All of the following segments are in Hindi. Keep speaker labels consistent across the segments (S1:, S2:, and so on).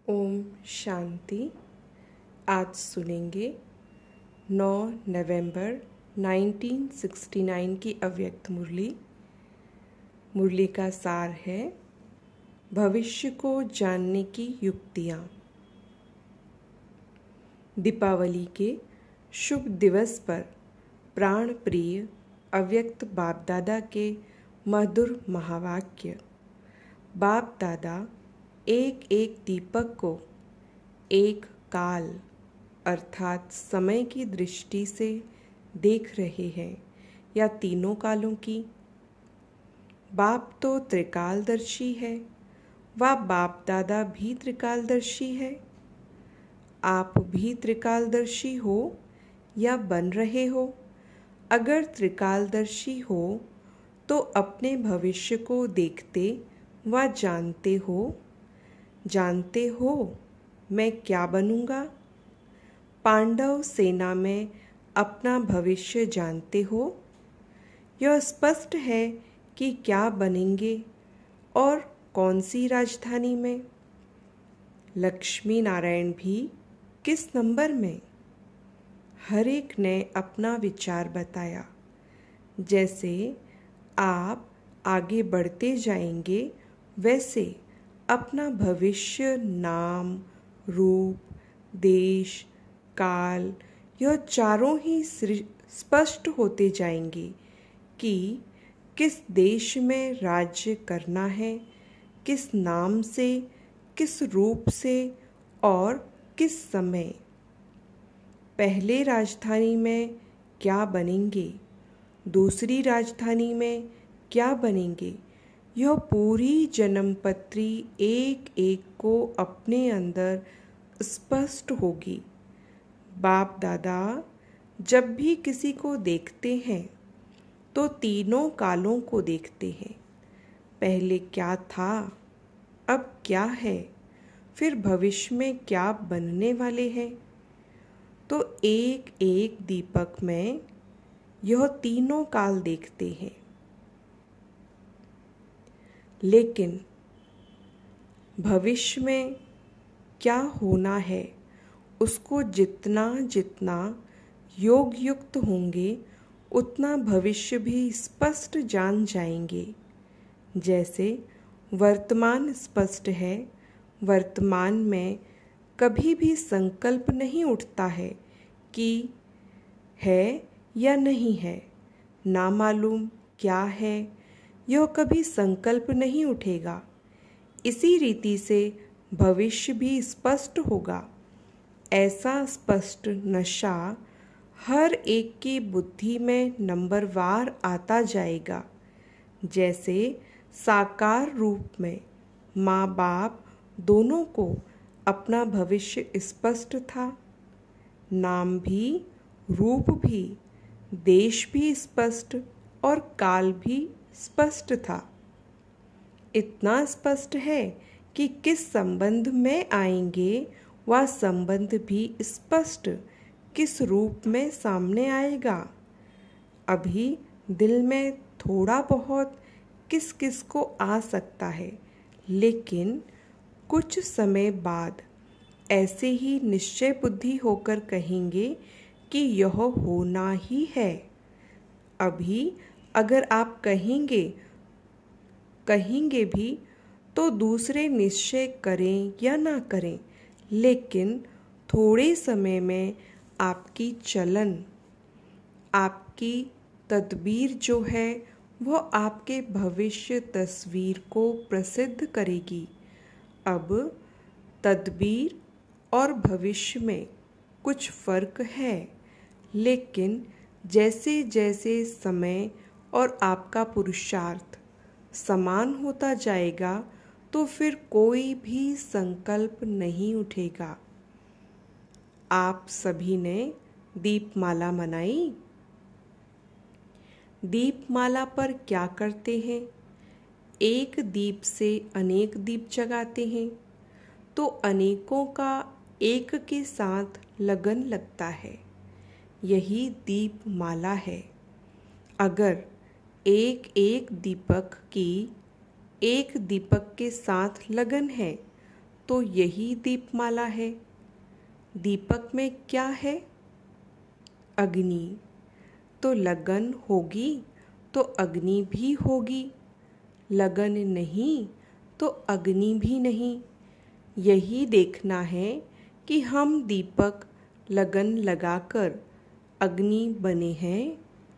S1: ओम शांति। आज सुनेंगे 9 नवंबर 1969 की अव्यक्त मुरली। मुरली का सार है भविष्य को जानने की युक्तियाँ। दीपावली के शुभ दिवस पर प्राण प्रिय अव्यक्त बाप दादा के मधुर महावाक्य। बाप दादा एक एक दीपक को एक काल अर्थात समय की दृष्टि से देख रहे हैं या तीनों कालों की। बाप तो त्रिकालदर्शी है, वह बाप दादा भी त्रिकालदर्शी है। आप भी त्रिकालदर्शी हो या बन रहे हो। अगर त्रिकालदर्शी हो तो अपने भविष्य को देखते व जानते हो मैं क्या बनूंगा। पांडव सेना में अपना भविष्य जानते हो। यह स्पष्ट है कि क्या बनेंगे और कौन सी राजधानी में। लक्ष्मी नारायण भी किस नंबर में। हर एक ने अपना विचार बताया। जैसे आप आगे बढ़ते जाएंगे वैसे अपना भविष्य नाम, रूप, देश, काल यह चारों ही स्पष्ट होते जाएंगे कि किस देश में राज्य करना है, किस नाम से, किस रूप से और किस समय। पहले राजधानी में क्या बनेंगे, दूसरी राजधानी में क्या बनेंगे, यह पूरी जन्मपत्री एक एक को अपने अंदर स्पष्ट होगी। बाप दादा जब भी किसी को देखते हैं तो तीनों कालों को देखते हैं। पहले क्या था, अब क्या है, फिर भविष्य में क्या बनने वाले हैं। तो एक एक दीपक में यह तीनों काल देखते हैं। लेकिन भविष्य में क्या होना है उसको जितना जितना योग युक्त होंगे उतना भविष्य भी स्पष्ट जान जाएंगे। जैसे वर्तमान स्पष्ट है, वर्तमान में कभी भी संकल्प नहीं उठता है कि है या नहीं है, ना मालूम क्या है, यह कभी संकल्प नहीं उठेगा। इसी रीति से भविष्य भी स्पष्ट होगा। ऐसा स्पष्ट नशा हर एक की बुद्धि में नंबरवार आता जाएगा। जैसे साकार रूप में माँ बाप दोनों को अपना भविष्य स्पष्ट था। नाम भी, रूप भी, देश भी स्पष्ट और काल भी स्पष्ट था। इतना स्पष्ट है कि किस संबंध में आएंगे वह संबंध भी स्पष्ट किस रूप में सामने आएगा। अभी दिल में थोड़ा बहुत किस किस को आ सकता है, लेकिन कुछ समय बाद ऐसे ही निश्चय बुद्धि होकर कहेंगे कि यह होना ही है। अभी अगर आप कहेंगे भी तो दूसरे निश्चय करें या ना करें, लेकिन थोड़े समय में आपकी चलन, आपकी तदबीर जो है वह आपके भविष्य तस्वीर को प्रसिद्ध करेगी। अब तदबीर और भविष्य में कुछ फर्क है, लेकिन जैसे जैसे समय और आपका पुरुषार्थ समान होता जाएगा तो फिर कोई भी संकल्प नहीं उठेगा। आप सभी ने दीपमाला मनाई। दीपमाला पर क्या करते हैं? एक दीप से अनेक दीप जगाते हैं तो अनेकों का एक के साथ लगन लगता है। यही दीपमाला है। अगर एक एक दीपक की एक दीपक के साथ लगन है तो यही दीपमाला है। दीपक में क्या है? अग्नि। तो लगन होगी तो अग्नि भी होगी, लगन नहीं तो अग्नि भी नहीं। यही देखना है कि हम दीपक लगन लगाकर अग्नि बने हैं।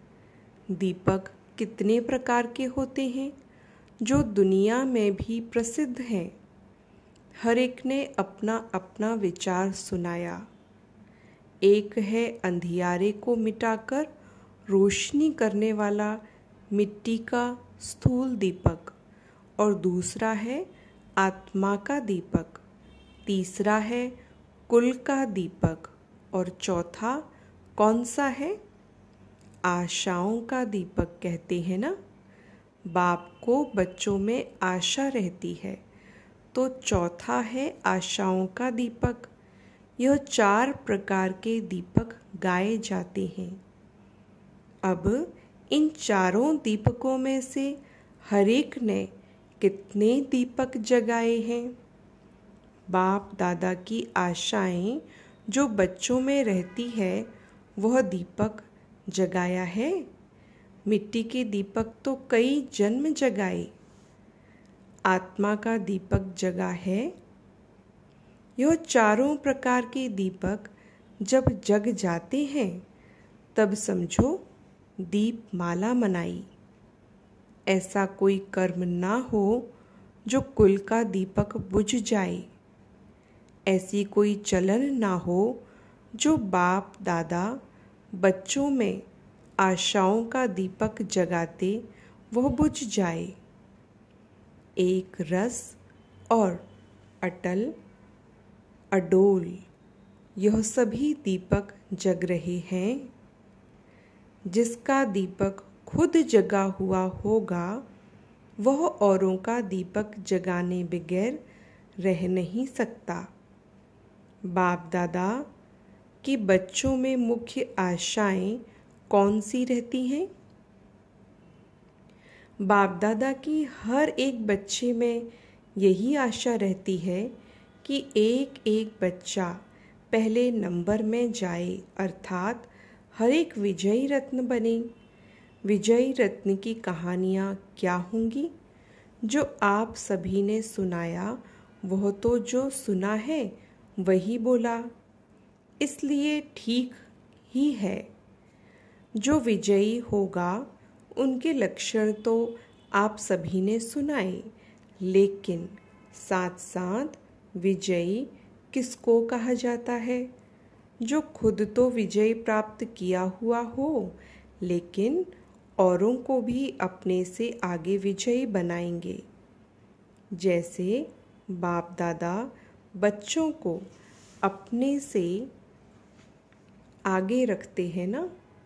S1: दीपक कितने प्रकार के होते हैं जो दुनिया में भी प्रसिद्ध हैं। हर एक ने अपना अपना विचार सुनाया। एक है अंधियारे को मिटाकर रोशनी करने वाला मिट्टी का स्थूल दीपक, और दूसरा है आत्मा का दीपक, तीसरा है कुल का दीपक, और चौथा कौन सा है? आशाओं का दीपक कहते हैं ना। बाप को बच्चों में आशा रहती है, तो चौथा है आशाओं का दीपक। यह 4 प्रकार के दीपक गाए जाते हैं। अब इन चारों दीपकों में से हर एक ने कितने दीपक जगाए हैं? बाप दादा की आशाएं जो बच्चों में रहती है, वह दीपक जगाया है। मिट्टी के दीपक तो कई जन्म जगाए। आत्मा का दीपक जगा है। यह चारों प्रकार के दीपक जब जग जाते हैं, तब समझो दीपमाला मनाई। ऐसा कोई कर्म ना हो जो कुल का दीपक बुझ जाए। ऐसी कोई चलन ना हो जो बाप दादा बच्चों में आशाओं का दीपक जगाते वह बुझ जाए। एक रस और अटल, अडोल, यह सभी दीपक जग रहे हैं। जिसका दीपक खुद जगा हुआ होगा, वह औरों का दीपक जगाने बगैर रह नहीं सकता। बाप दादा की बच्चों में मुख्य आशाएं कौन सी रहती हैं? बाप दादा की हर एक बच्चे में यही आशा रहती है कि एक एक बच्चा पहले नंबर में जाए, अर्थात हर एक विजयी रत्न बने। विजयी रत्न की कहानियाँ क्या होंगी? जो आप सभी ने सुनाया, वह तो जो सुना है वही बोला, इसलिए ठीक ही है। जो विजयी होगा उनके लक्षण तो आप सभी ने सुनाए, लेकिन साथ साथ विजयी किसको कहा जाता है? जो खुद तो विजय प्राप्त किया हुआ हो, लेकिन औरों को भी अपने से आगे विजयी बनाएंगे। जैसे बाप दादा बच्चों को अपने से आगे रखते हैं ना,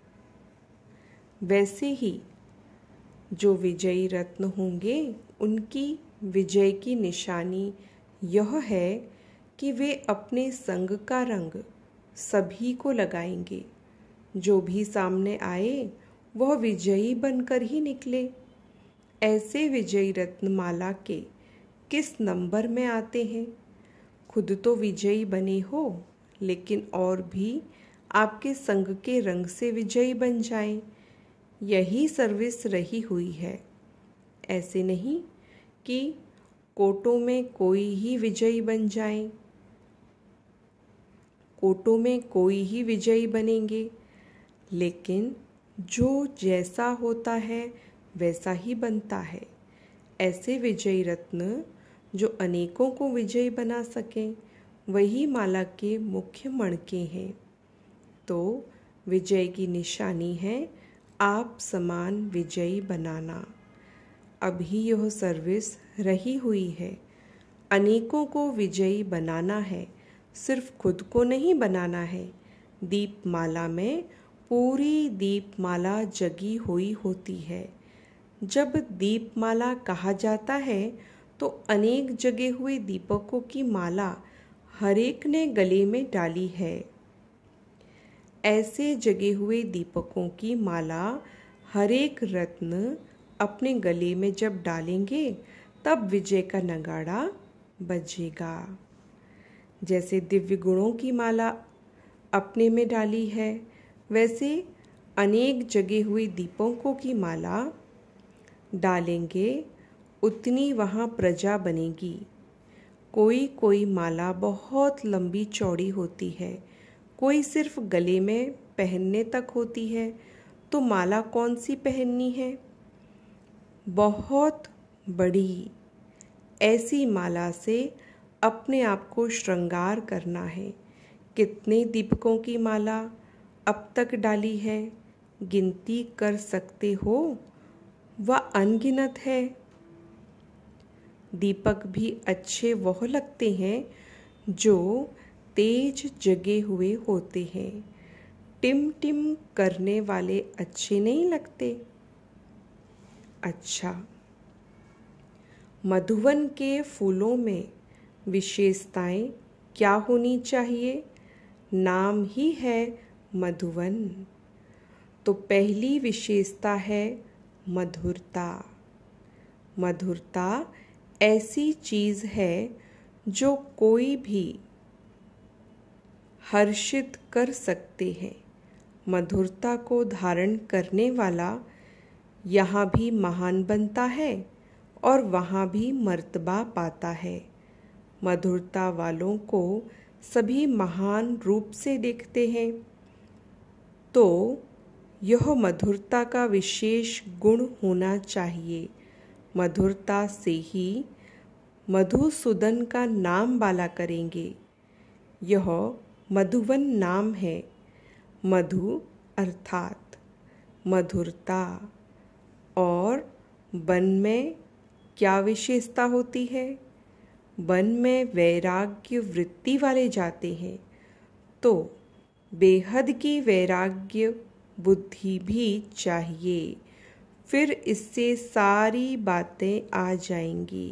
S1: वैसे ही जो विजयी रत्न होंगे उनकी विजय की निशानी यह है कि वे अपने संग का रंग सभी को लगाएंगे। जो भी सामने आए वह विजयी बनकर ही निकले। ऐसे विजयी रत्नमाला के किस नंबर में आते हैं? खुद तो विजयी बने हो, लेकिन और भी आपके संग के रंग से विजयी बन जाएं। यही सर्विस रही हुई है। ऐसे नहीं कि कोटों में कोई ही विजयी बन जाए। कोटों में कोई ही विजयी बनेंगे, लेकिन जो जैसा होता है वैसा ही बनता है। ऐसे विजयी रत्न जो अनेकों को विजयी बना सकें, वही माला के मुख्य मणके हैं। तो विजय की निशानी है आप समान विजयी बनाना। अभी यह सर्विस रही हुई है। अनेकों को विजयी बनाना है, सिर्फ खुद को नहीं बनाना है। दीपमाला में पूरी दीपमाला जगी हुई होती है। जब दीपमाला कहा जाता है तो अनेक जगे हुए दीपकों की माला हर एक ने गले में डाली है। ऐसे जगे हुए दीपकों की माला हर एक रत्न अपने गले में जब डालेंगे, तब विजय का नगाड़ा बजेगा। जैसे दिव्य गुणों की माला अपने में डाली है, वैसे अनेक जगे हुए दीपकों की माला डालेंगे, उतनी वहाँ प्रजा बनेगी। कोई कोई माला बहुत लंबी चौड़ी होती है, कोई सिर्फ गले में पहनने तक होती है। तो माला कौन सी पहननी है? बहुत बड़ी। ऐसी माला से अपने आप को श्रृंगार करना है। कितने दीपकों की माला अब तक डाली है, गिनती कर सकते हो? वह अनगिनत है। दीपक भी अच्छे वह लगते हैं जो तेज जगे हुए होते हैं। टिम टिम करने वाले अच्छे नहीं लगते। अच्छा, मधुवन के फूलों में विशेषताएं क्या होनी चाहिए? नाम ही है मधुवन। तो पहली विशेषता है मधुरता। मधुरता ऐसी चीज़ है जो कोई भी हर्षित कर सकते हैं। मधुरता को धारण करने वाला यहाँ भी महान बनता है और वहाँ भी मर्तबा पाता है। मधुरता वालों को सभी महान रूप से देखते हैं। तो यह मधुरता का विशेष गुण होना चाहिए। मधुरता से ही मधुसूदन का नाम बाला करेंगे। यह मधुवन नाम है। मधु अर्थात मधुरता। और वन में क्या विशेषता होती है? वन में वैराग्य वृत्ति वाले जाते हैं। तो बेहद की वैराग्य बुद्धि भी चाहिए, फिर इससे सारी बातें आ जाएंगी।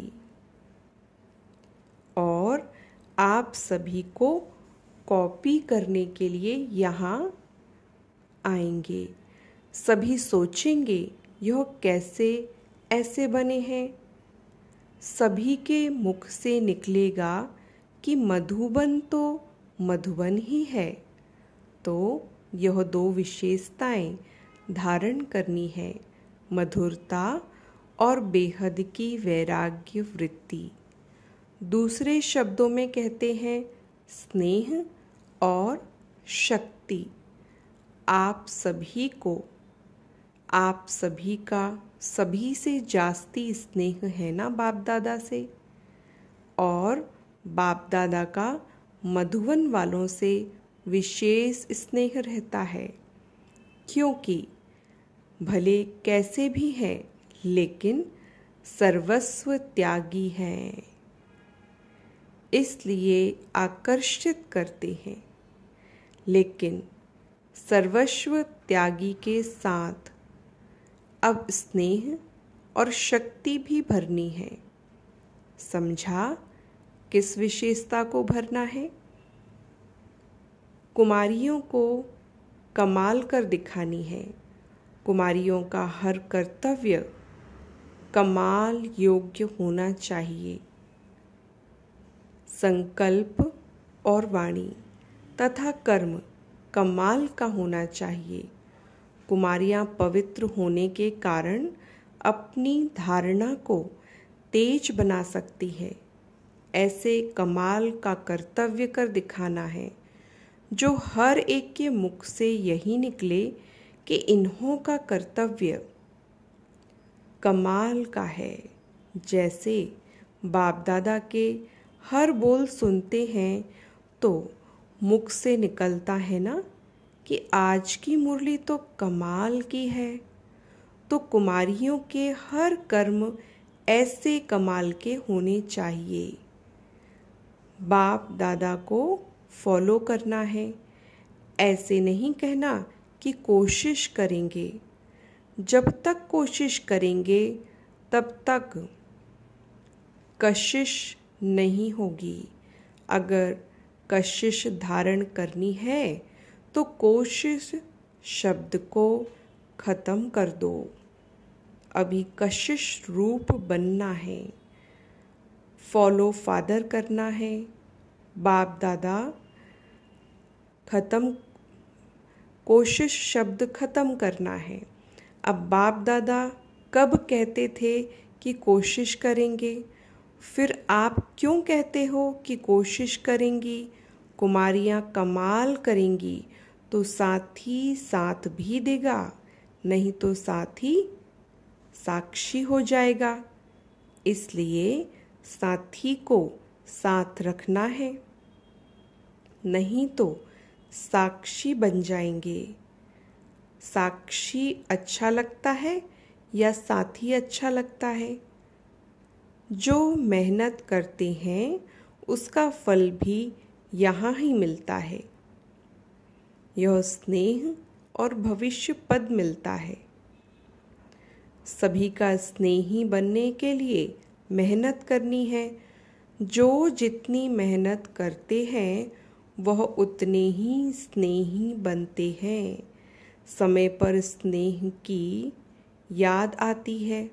S1: और आप सभी को कॉपी करने के लिए यहाँ आएंगे। सभी सोचेंगे यह कैसे ऐसे बने हैं। सभी के मुख से निकलेगा कि मधुबन तो मधुबन ही है। तो यह दो विशेषताएं धारण करनी है, मधुरता और बेहद की वैराग्य वृत्ति। दूसरे शब्दों में कहते हैं स्नेह और शक्ति। आप सभी को, आप सभी का सभी से जास्ती स्नेह है ना बाप दादा से, और बाप दादा का मधुवन वालों से विशेष स्नेह रहता है, क्योंकि भले कैसे भी हैं लेकिन सर्वस्व त्यागी हैं, इसलिए आकर्षित करते हैं। लेकिन सर्वस्व त्यागी के साथ अब स्नेह और शक्ति भी भरनी है। समझा किस विशेषता को भरना है? कुमारियों को कमाल कर दिखानी है। कुमारियों का हर कर्तव्य कमाल योग्य होना चाहिए। संकल्प और वाणी तथा कर्म कमाल का होना चाहिए। कुमारियाँ पवित्र होने के कारण अपनी धारणा को तेज बना सकती है। ऐसे कमाल का कर्तव्य कर दिखाना है जो हर एक के मुख से यही निकले कि इन्हों का कर्तव्य कमाल का है। जैसे बाप दादा के हर बोल सुनते हैं तो मुख से निकलता है ना कि आज की मुरली तो कमाल की है। तो कुमारियों के हर कर्म ऐसे कमाल के होने चाहिए। बाप दादा को फॉलो करना है। ऐसे नहीं कहना कि कोशिश करेंगे। जब तक कोशिश करेंगे तब तक कशिश नहीं होगी। अगर कशिश धारण करनी है तो कोशिश शब्द को खत्म कर दो। अभी कशिश रूप बनना है, फॉलो फादर करना है, बाप दादा खत्म, कोशिश शब्द खत्म करना है। अब बाप दादा कब कहते थे कि कोशिश करेंगे, फिर आप क्यों कहते हो कि कोशिश करेंगी? कुमारियाँ कमाल करेंगी तो साथी साथ भी देगा, नहीं तो साथी साक्षी हो जाएगा। इसलिए साथी को साथ रखना है, नहीं तो साक्षी बन जाएंगे। साक्षी अच्छा लगता है या साथी अच्छा लगता है? जो मेहनत करते हैं उसका फल भी यहाँ ही मिलता है। यह स्नेह और भविष्य पद मिलता है। सभी का स्नेही बनने के लिए मेहनत करनी है। जो जितनी मेहनत करते हैं वह उतने ही स्नेही बनते हैं। समय पर स्नेह की याद आती है।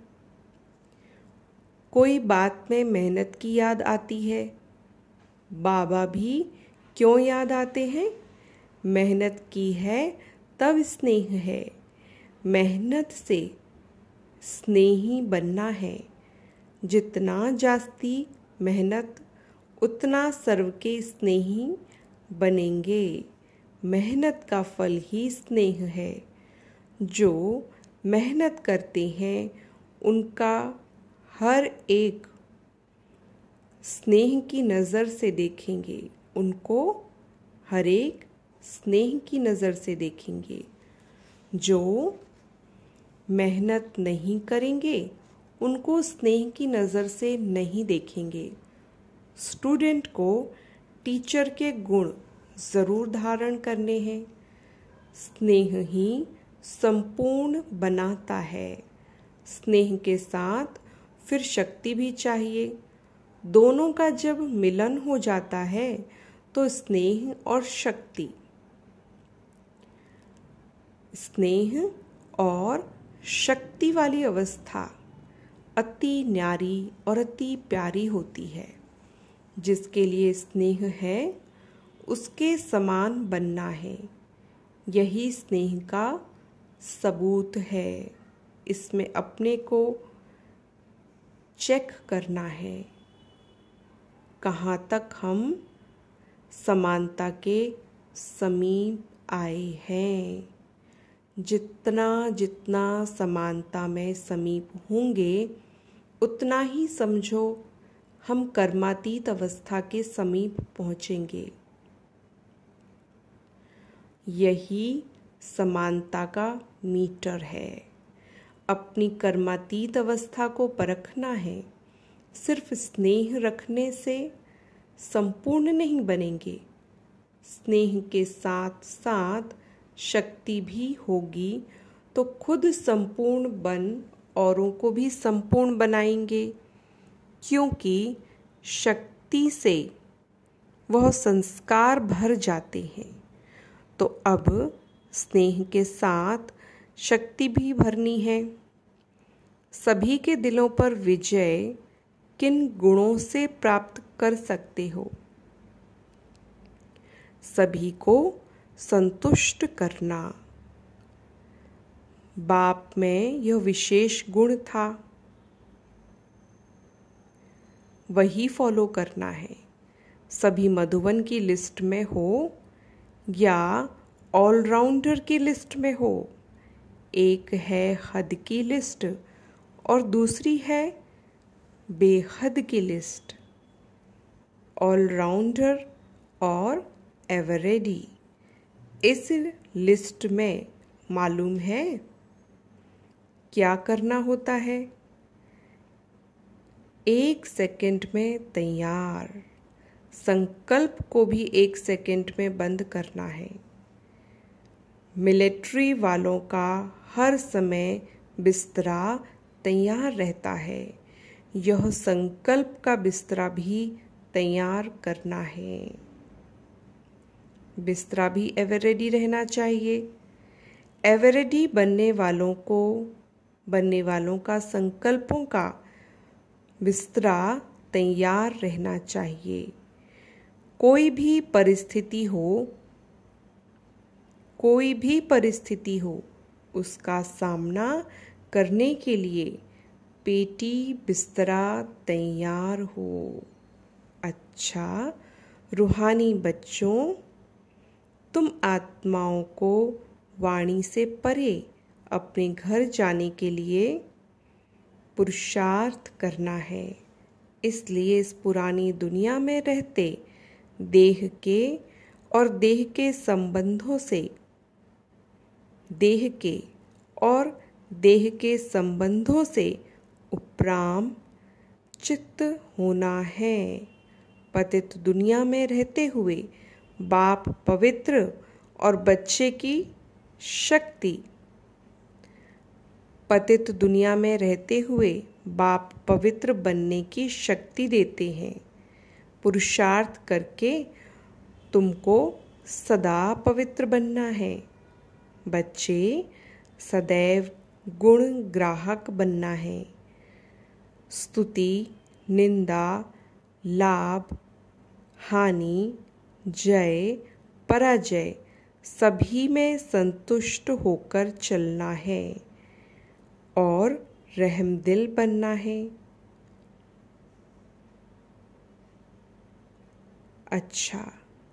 S1: कोई बात में मेहनत की याद आती है। बाबा भी क्यों याद आते हैं? मेहनत की है तब स्नेह है। मेहनत से स्नेही बनना है। जितना जास्ती मेहनत उतना सर्व के स्नेही बनेंगे। मेहनत का फल ही स्नेह है। जो मेहनत करते हैं उनका हर एक स्नेह की नज़र से देखेंगे, उनको हर एक स्नेह की नज़र से देखेंगे। जो मेहनत नहीं करेंगे उनको स्नेह की नज़र से नहीं देखेंगे। स्टूडेंट को टीचर के गुण ज़रूर धारण करने हैं। स्नेह ही संपूर्ण बनाता है। स्नेह के साथ फिर शक्ति भी चाहिए। दोनों का जब मिलन हो जाता है तो स्नेह और शक्ति, स्नेह और शक्ति वाली अवस्था अति न्यारी और अति प्यारी होती है। जिसके लिए स्नेह है उसके समान बनना है। यही स्नेह का सबूत है। इसमें अपने को चेक करना है कहाँ तक हम समानता के समीप आए हैं। जितना जितना समानता में समीप होंगे उतना ही समझो हम कर्मातीत अवस्था के समीप पहुँचेंगे। यही समानता का मीटर है। अपनी कर्मातीत अवस्था को परखना है। सिर्फ स्नेह रखने से संपूर्ण नहीं बनेंगे। स्नेह के साथ साथ शक्ति भी होगी तो खुद संपूर्ण बन औरों को भी संपूर्ण बनाएंगे, क्योंकि शक्ति से वह संस्कार भर जाते हैं। तो अब स्नेह के साथ शक्ति भी भरनी है। सभी के दिलों पर विजय किन गुणों से प्राप्त कर सकते हो? सभी को संतुष्ट करना। बाप में यह विशेष गुण था, वही फॉलो करना है। सभी मधुबन की लिस्ट में हो या ऑलराउंडर की लिस्ट में हो। एक है हद की लिस्ट और दूसरी है बेहद की लिस्ट। ऑलराउंडर और एवरेडी। इस लिस्ट में मालूम है क्या करना होता है? 1 सेकंड में तैयार। संकल्प को भी 1 सेकंड में बंद करना है। मिलिट्री वालों का हर समय बिस्तरा तैयार रहता है। यह संकल्प का बिस्तरा भी तैयार करना है। बिस्तरा भी एवरेडी रहना चाहिए। एवरेडी बनने वालों का संकल्पों का बिस्तरा तैयार रहना चाहिए। कोई भी परिस्थिति हो उसका सामना करने के लिए पेटी बिस्तरा तैयार हो। अच्छा रूहानी बच्चों, तुम आत्माओं को वाणी से परे अपने घर जाने के लिए पुरुषार्थ करना है। इसलिए इस पुरानी दुनिया में रहते देह के और देह के संबंधों से उपराम चित्त होना है। पतित दुनिया में रहते हुए बाप पवित्र और बच्चे की शक्ति पतित दुनिया में रहते हुए बाप पवित्र बनने की शक्ति देते हैं। पुरुषार्थ करके तुमको सदा पवित्र बनना है। बच्चे सदैव गुण ग्राहक बनना है। स्तुति, निंदा, लाभ, हानि, जय, पराजय सभी में संतुष्ट होकर चलना है और रहमदिल बनना है। अच्छा,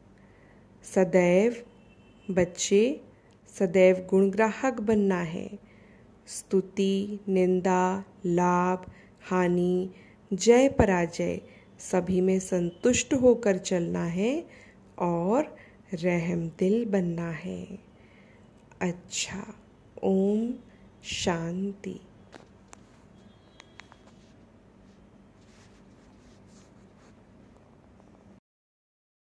S1: बच्चे सदैव गुणग्राहक बनना है। स्तुति, निंदा, लाभ, हानि, जय, पराजय सभी में संतुष्ट होकर चलना है और रहमदिल बनना है। अच्छा, ओम शांति।